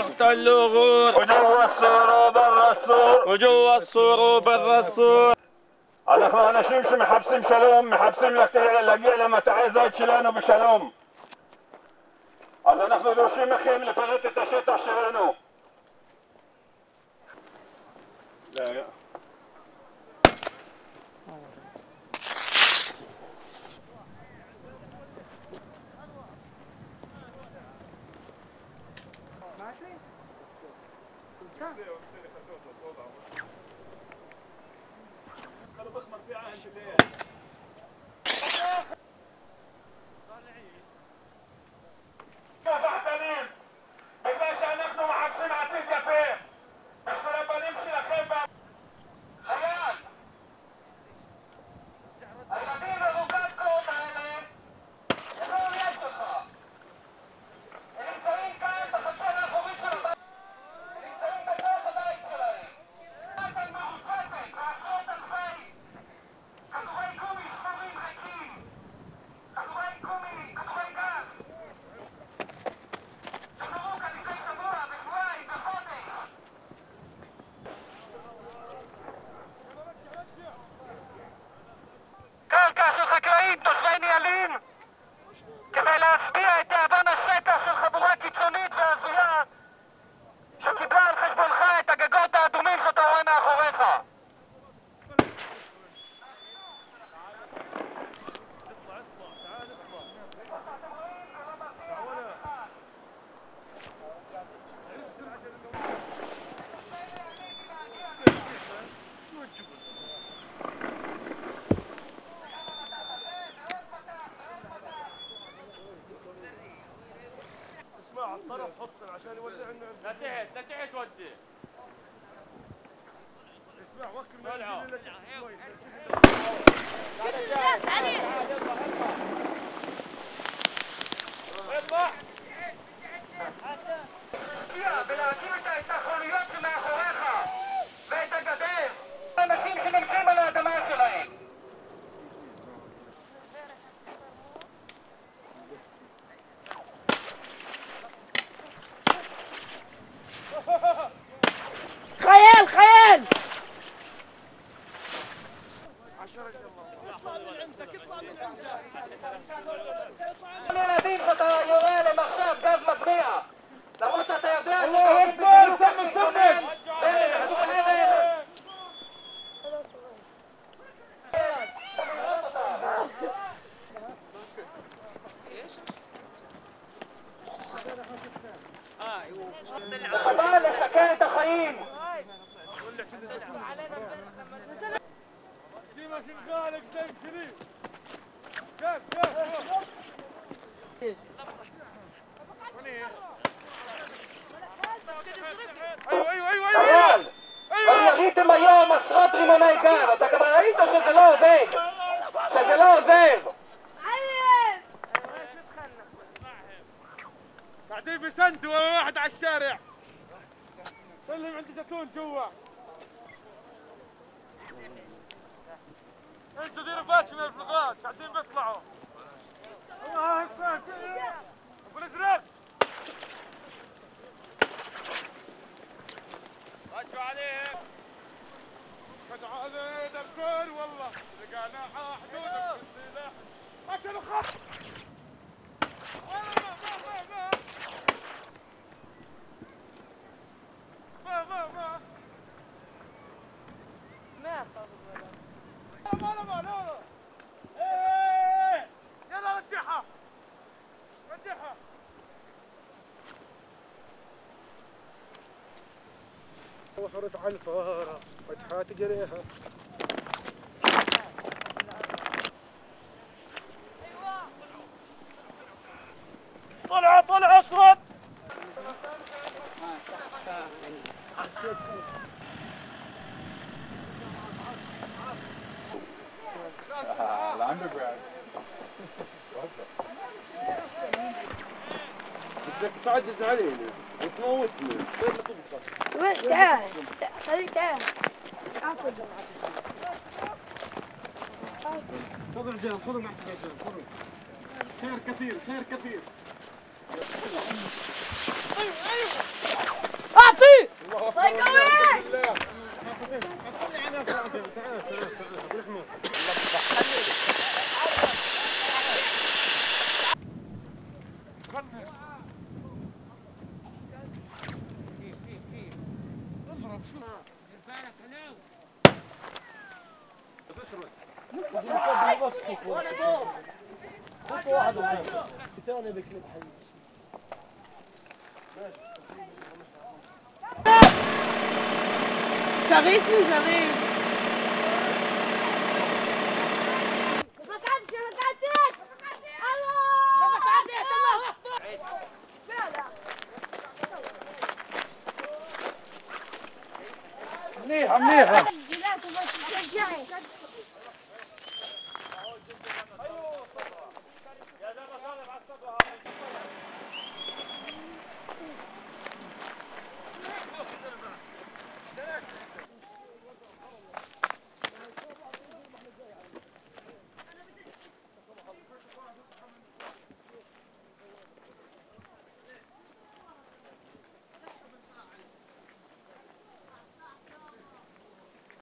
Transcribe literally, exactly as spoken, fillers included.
احتلوا غور وجوا السور وبرا السور وجوا السور وبرا السور. אנחנו אנשים שמחפשים שלום, מחפשים להגיע למטעי זית שלנו בשלום. אז אנחנו דורשים מכם לפנות את השטח שלנו. פחדנים, בגלל שאנחנו מחפשים עתיד יפה בשביל הבנים שלכם. חייל, הילדים מרוקד קוד האלה, איפה האונייה שלך? הם נמצאים כאן בחצר האחורית של הבית, הם נמצאים בתוך הבית שלהם. כאן מעוצבת ועשרות אלפי כדורי גומי שחורים ריקים, כדורי גומי, כדורי גז שנורו כאן לפני שבוע, בשבועיים, בחודש. קרקע של חקלאים תושבי ניאלין כדי להצביע את תיאבון השטח של חבורה קיצונית והזויה שקיבלה על חשבונך את הגגות האדומים שאתה רואה מאחוריך. اسمع الطرف حط عشان يولع لنا. لا تحت لا تحت ودي. اسمع وكل ما ينزل لك شوي. تعال تعال اطلع. תשקיע בלהקים את ההתנחלויות שמאחוריך ואת הגדר. אנשים שנמצאים על האדמה שלהם. خيال خيال ילדים שאתה יורה עליהם עכשיו גז מדמיע למרות שאתה יודע الله أكبر سمن سمن חבל לשקר את החיים. ديما شغالك زي الشريف. كيف كيف ايوه ايوه ايوه חייל, כבר יריתם היום עשרות רימוני גז, אתה כבר ראית שזה לא עובד, שזה לא עוזר. قاعدين بيسندوا واحد على الشارع. سلم عندي زيتون جوا. انتوا ديروا فاتش من الفلوغات قاعدين بيطلعوا. الله اكبر. ابو الازرق. رجعوا عليهم. رجعوا عليه دكتور والله. لقانا حدودك بالسلاح. قتلوا خط. ما ما ما ما ما لا ما لا ايه يلا رجعها رجعها. وحرت على الفاره فتحات جريها. طلع طلع اصرد. The undergrad. بدك تعجز علينا وتموتنا. وين تعال خليك تعال. خذ رجال خذ معك رجال خذ. خير كثير خير كثير. اعطي صغير صغير ما قعدتش ما قعدتش الله ما قعدتش الله اكبر لا لا منيحه منيحه لا